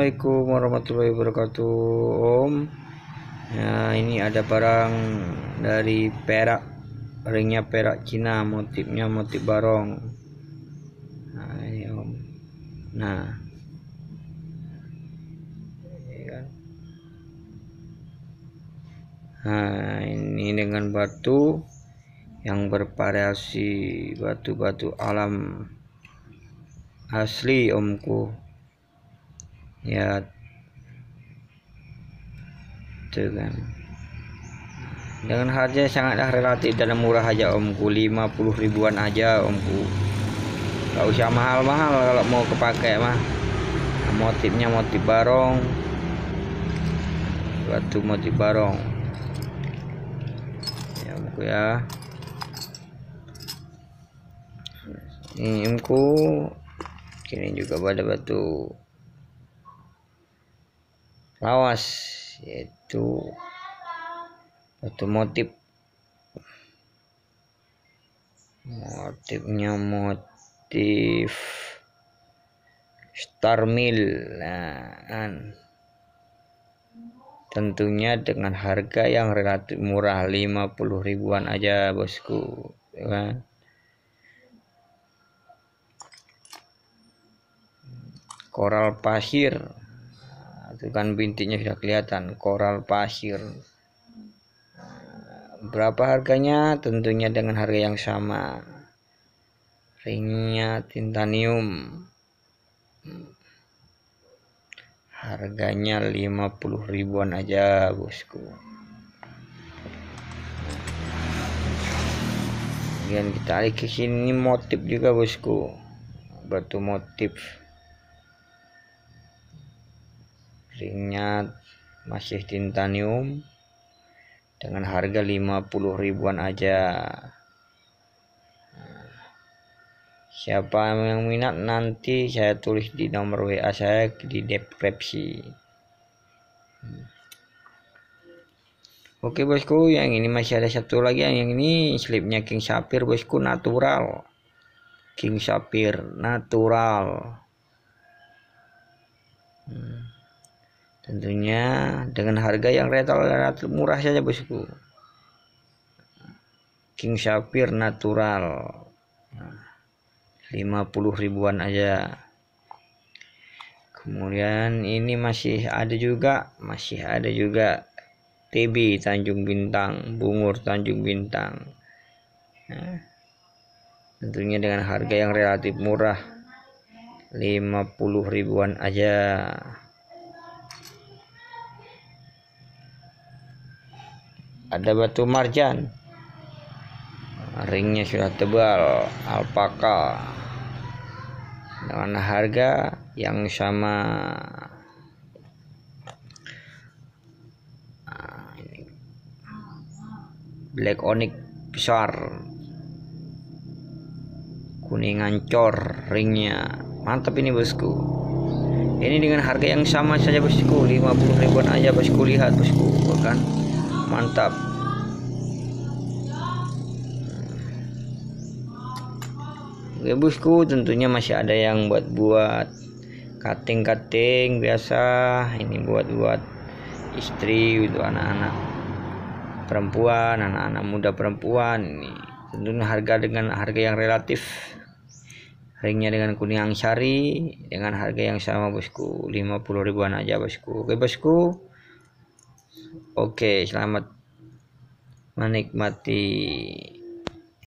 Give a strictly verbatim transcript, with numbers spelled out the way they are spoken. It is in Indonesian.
Assalamualaikum warahmatullahi wabarakatuh, Om. Nah, ini ada barang dari perak, ringnya perak Cina, motifnya motif barong. Nah, ini Om. Nah, ini kan. Nah, ini dengan batu yang bervariasi, batu-batu alam asli Omku. Ya, tuh kan. Dengan harga sangatlah relatif dan murah aja Omku, lima puluh ribuan aja Omku. Gak usah mahal-mahal kalau mau kepake mah. Motifnya motif barong, batu motif barong ya Omku ya. Ini Omku, ini juga pada batu lawas, yaitu batu motif, motifnya motif star mill. Nah, kan. Tentunya dengan harga yang relatif murah, lima puluh ribuan aja bosku, ya kan? Koral pasir, itu kan bintiknya sudah kelihatan, koral pasir. Berapa harganya? Tentunya dengan harga yang sama. Ringnya titanium, harganya lima puluh ribuan aja bosku. Kemudian kita alih ke sini, motif juga bosku, batu motif, ringnya masih titanium dengan harga lima puluh ribuan aja. Siapa yang minat nanti saya tulis di nomor W A saya di deskripsi. Oke bosku, yang ini masih ada satu lagi, yang ini slipnya King Sapphire bosku, natural. King Sapphire natural. Hmm. Tentunya dengan harga yang relatif murah saja bosku. King Sapphire natural, lima puluh ribuan aja. Kemudian ini masih ada juga, masih ada juga T B Tanjung Bintang, bungur Tanjung Bintang. Nah, tentunya dengan harga yang relatif murah, lima puluh ribuan aja. Ada batu marjan, ringnya sudah tebal, alpaka, dengan harga yang sama. Nah, ini black onyx besar, kuning ancor, ringnya mantap ini bosku. Ini dengan harga yang sama saja bosku, lima puluh ribuan aja bosku. Lihat bosku, kan mantap. Oke bosku, tentunya masih ada yang buat-buat cutting-cutting biasa. Ini buat-buat istri, untuk anak-anak perempuan, anak-anak muda perempuan. Ini tentunya harga dengan harga yang relatif. Ringnya dengan kuning angsari dengan harga yang sama bosku, lima puluh ribuan aja bosku. Oke bosku. Oke, selamat menikmati.